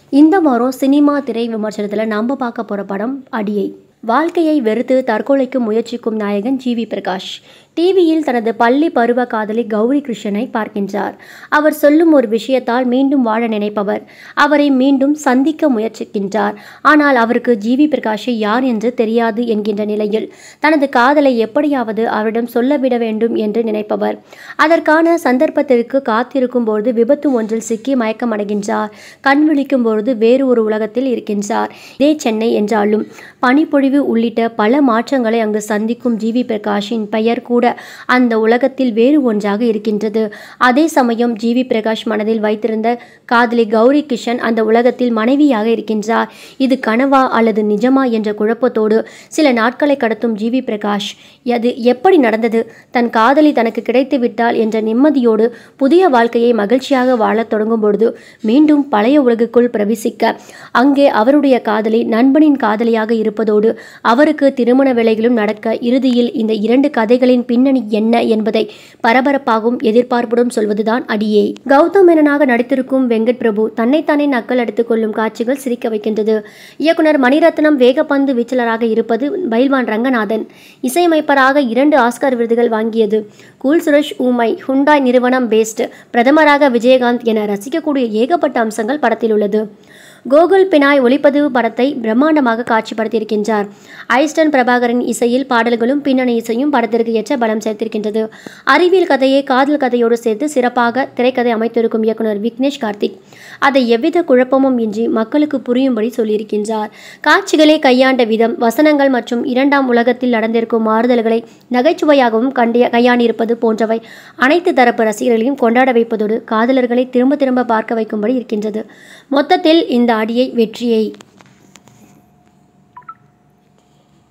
இந்த வாரம் சினிமா திரை விமர்சனத்தில் நம்ம பார்க்க போகிற படம் அடியை. வாழ்க்கையை வெறுத்து தற்கொலைக்கு முயற்சிக்கும் நாயகன் G.V.Prakash டிவியில் தனது பள்ளி பருவ காதலி கௌரி கிருஷ்ணனை பார்க்கின்றார். அவர் சொல்லும் ஒரு விஷயத்தால் மீண்டும் வாழ நினைப்பவர் அவரை மீண்டும் சந்திக்க முயற்சிக்கின்றார். ஆனால் அவருக்கு G.V.Prakash யார் என்று தெரியாது என்கின்ற நிலையில் தனது காதலை எப்படியாவது அவரிடம் சொல்லிவிட வேண்டும் என்று நினைப்பவர் அதற்கான சந்தர்ப்பத்திற்கு காத்திருக்கும் பொழுது விபத்து ஒன்றில் சிக்கி மயக்கமடைகின்றார். கண் விழிக்கும் பொழுது வேறு ஒரு உலகத்தில் இருக்கின்றார். இதே சென்னை என்றாலும் பனிப்பொழிவு உள்ளிட்ட பல மாற்றங்களை அங்கு சந்திக்கும் G.V.Prakashin பெயர் கூட அந்த உலகத்தில் வேறு ஒன்றாக இருக்கின்றது. அதே சமயம் G.V.Prakash மனதில் வைத்திருந்த காதலி கௌரி கிருஷ்ணன் அந்த உலகத்தில் மனைவியாக இருக்கின்றார். இது கனவா அல்லது நிஜமா என்ற குழப்பத்தோடு சில நாட்களை கடத்தும் G.V.Prakash அது எப்படி நடந்தது, தன் காதலி தனக்கு கிடைத்து விட்டால் என்ற நிம்மதியோடு புதிய வாழ்க்கையை மகிழ்ச்சியாக வாழத் தொடங்கும் பொழுது மீண்டும் பழைய உலகுக்குள் பிரவேசிக்க அங்கே அவருடைய காதலி நண்பனின் காதலியாக இருப்பதோடு அவருக்கு திருமண வேலைகளும் நடக்க இறுதியில் இந்த இரண்டு கதைகளின் பின்னணி என்ன என்பதை பரபரப்பாகவும் எதிர்பார்ப்புடன் சொல்வதுதான் அடியே. கௌதம் மேனனாக நடித்திருக்கும் வெங்கட் பிரபு தன்னைத்தானே நக்கல் அடித்துக் கொள்ளும் காட்சிகள் சிரிக்க வைக்கின்றது. இயக்குனர் மணிரத்னம் வேகப்பந்து வீச்சலராக இருப்பது பைல்வான் ரங்கநாதன் இசையமைப்பராக 2 ஆஸ்கார் விருதுகள் வாங்கியது. கூல் சுரேஷ் ஊமை ஹுண்டாய் நிறுவனம் பேஸ்ட் பிரதமராக விஜயகாந்த் என ரசிக்கக்கூடிய ஏகப்பட்ட அம்சங்கள் படத்தில் உள்ளது. கோகுல் பினாய் ஒளிப்பதிவு படத்தை பிரம்மாண்டமாக காட்சிப்படுத்தியிருக்கின்றார். ஐஸ்டன் பிரபாகரின் இசையில் பாடல்களும் பின்னணி இசையும் படத்திற்கு ஏற்ற பலம் சேர்த்திருக்கின்றது. அறிவியல் கதையை காதல் கதையோடு சேர்த்து சிறப்பாக திரைக்கதை அமைத்திருக்கும் இயக்குனர் விக்னேஷ் கார்த்திக் அதை எவ்வித குழப்பமும் இன்றி மக்களுக்கு புரியும்படி சொல்லியிருக்கின்றார். காட்சிகளை கையாண்ட விதம், வசனங்கள் மற்றும் 2ஆம் உலகத்தில் நடந்திருக்கும் மாறுதல்களை நகைச்சுவையாகவும் கையாண்டிருப்பது போன்றவை அனைத்து தரப்பு ரசிகர்களையும் கொண்டாட வைப்பதோடு காதலர்களை திரும்ப திரும்ப பார்க்க வைக்கும்படி இருக்கின்றது. மொத்தத்தில் இந்த அடியை வெற்றியை